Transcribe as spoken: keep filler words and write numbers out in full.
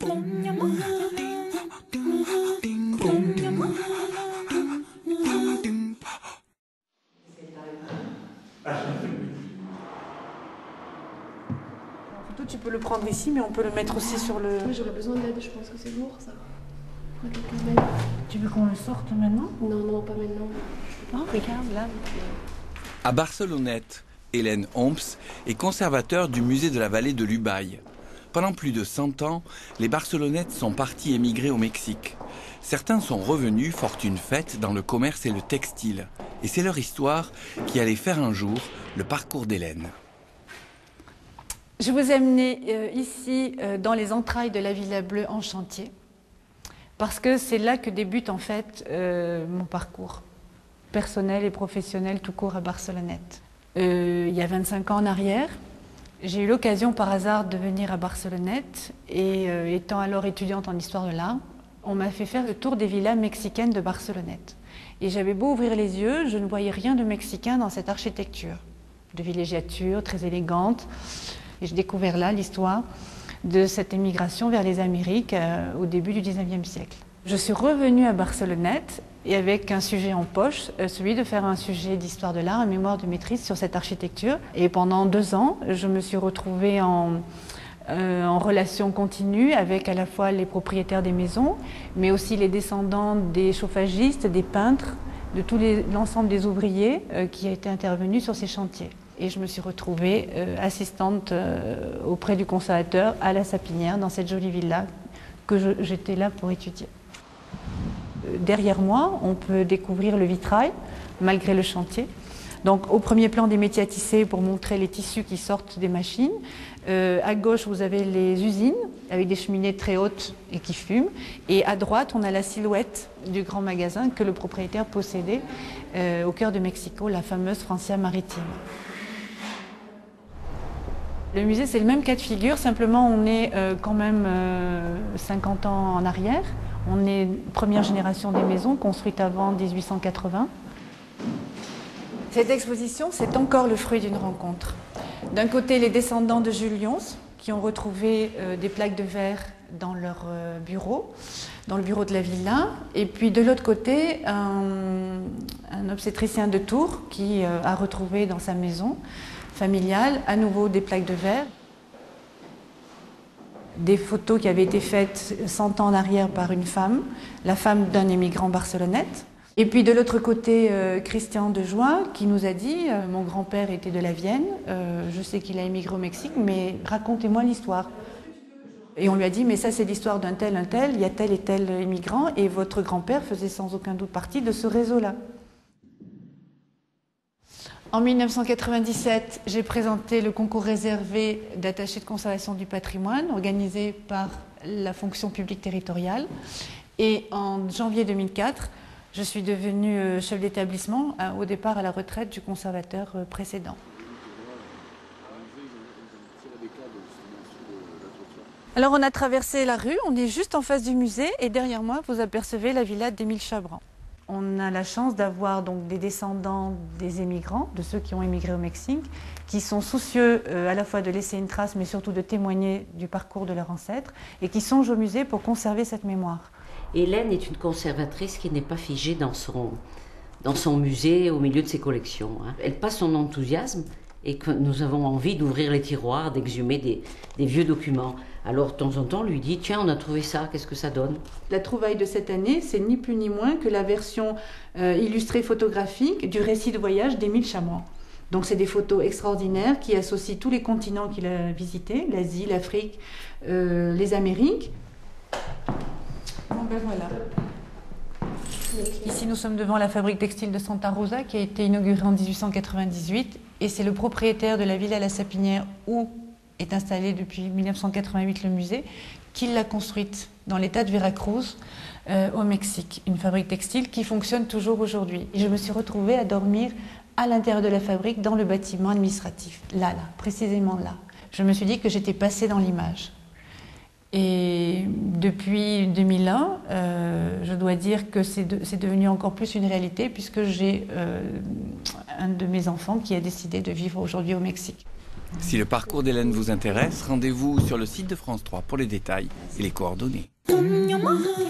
Tu peux le prendre ici, mais on peut le mettre aussi sur le... Oui, j'aurais besoin d'aide, je pense que c'est lourd ça. Tu veux qu'on le sorte maintenant? Non, non, pas maintenant. Non, regarde là. À Barcelonnette, Hélène Homs est conservateur du musée de la vallée de l'Ubaye. Pendant plus de cent ans, les Barcelonnettes sont partis émigrer au Mexique. Certains sont revenus, fortune faite, dans le commerce et le textile. Et c'est leur histoire qui allait faire un jour le parcours d'Hélène. Je vous ai amené euh, ici, euh, dans les entrailles de la Villa Bleue en chantier, parce que c'est là que débute en fait euh, mon parcours personnel et professionnel tout court à Barcelonnette. Euh, il y a vingt-cinq ans en arrière, j'ai eu l'occasion par hasard de venir à Barcelonnette et euh, étant alors étudiante en histoire de l'art, on m'a fait faire le tour des villas mexicaines de Barcelonnette. Et j'avais beau ouvrir les yeux, je ne voyais rien de mexicain dans cette architecture, de villégiature très élégante. Et j'ai découvert là l'histoire de cette émigration vers les Amériques euh, au début du dix-neuvième siècle. Je suis revenue à Barcelonnette et avec un sujet en poche, euh, celui de faire un sujet d'histoire de l'art, un mémoire de maîtrise sur cette architecture. Et pendant deux ans, je me suis retrouvée en, euh, en relation continue avec à la fois les propriétaires des maisons, mais aussi les descendants des chauffagistes, des peintres, de tout l'ensemble des ouvriers euh, qui a été intervenus sur ces chantiers. Et je me suis retrouvée euh, assistante euh, auprès du conservateur à la Sapinière, dans cette jolie villa que j'étais là pour étudier. Euh, derrière moi, on peut découvrir le vitrail, malgré le chantier. Donc au premier plan des métiers à tisser pour montrer les tissus qui sortent des machines. Euh, à gauche, vous avez les usines, avec des cheminées très hautes et qui fument. Et à droite, on a la silhouette du grand magasin que le propriétaire possédait euh, au cœur de Mexico, la fameuse Francia Maritime. Le musée, c'est le même cas de figure, simplement on est euh, quand même euh, cinquante ans en arrière. On est première génération des maisons construites avant mille huit cent quatre-vingts. Cette exposition, c'est encore le fruit d'une rencontre. D'un côté, les descendants de Jules Lyons, qui ont retrouvé euh, des plaques de verre dans leur euh, bureau, dans le bureau de la villa. Et puis de l'autre côté, un, un obstétricien de Tours qui euh, a retrouvé dans sa maison familiale, à nouveau des plaques de verre. Des photos qui avaient été faites cent ans en arrière par une femme, la femme d'un émigrant barcelonnette. Et puis de l'autre côté, euh, Christian de Joie qui nous a dit euh, « Mon grand-père était de la Vienne, euh, je sais qu'il a émigré au Mexique, mais racontez-moi l'histoire. » Et on lui a dit « Mais ça c'est l'histoire d'un tel, un tel, il y a tel et tel immigrant, et votre grand-père faisait sans aucun doute partie de ce réseau-là. » En mille neuf cent quatre-vingt-dix-sept, j'ai présenté le concours réservé d'attaché de conservation du patrimoine organisé par la fonction publique territoriale. Et en janvier deux mille quatre, je suis devenue chef d'établissement, au départ à la retraite du conservateur précédent. Alors on a traversé la rue, on est juste en face du musée et derrière moi vous apercevez la villa d'Émile Chabran. On a la chance d'avoir donc des descendants des émigrants, de ceux qui ont émigré au Mexique, qui sont soucieux euh, à la fois de laisser une trace, mais surtout de témoigner du parcours de leurs ancêtres, et qui songent au musée pour conserver cette mémoire. Hélène est une conservatrice qui n'est pas figée dans son, dans son musée, au milieu de ses collections. Hein. Elle passe son enthousiasme et que nous avons envie d'ouvrir les tiroirs, d'exhumer des, des vieux documents. Alors, de temps en temps, on lui dit « Tiens, on a trouvé ça, qu'est-ce que ça donne ?» La trouvaille de cette année, c'est ni plus ni moins que la version euh, illustrée photographique du récit de voyage d'Émile Chabran. Donc, c'est des photos extraordinaires qui associent tous les continents qu'il a visités, l'Asie, l'Afrique, euh, les Amériques. Bon, ben voilà. Ici, nous sommes devant la fabrique textile de Santa Rosa qui a été inaugurée en mille huit cent quatre-vingt-dix-huit et c'est le propriétaire de la villa La Sapinière où est installé depuis mille neuf cent quatre-vingt-huit le musée, qui l'a construite dans l'état de Veracruz, euh, au Mexique. Une fabrique textile qui fonctionne toujours aujourd'hui. Et je me suis retrouvée à dormir à l'intérieur de la fabrique, dans le bâtiment administratif. Là, là, précisément là. Je me suis dit que j'étais passée dans l'image. Et depuis deux mille un, euh, je dois dire que c'est de, c'est devenu encore plus une réalité puisque j'ai euh, un de mes enfants qui a décidé de vivre aujourd'hui au Mexique. Si le parcours d'Hélène vous intéresse, rendez-vous sur le site de France trois pour les détails et les coordonnées.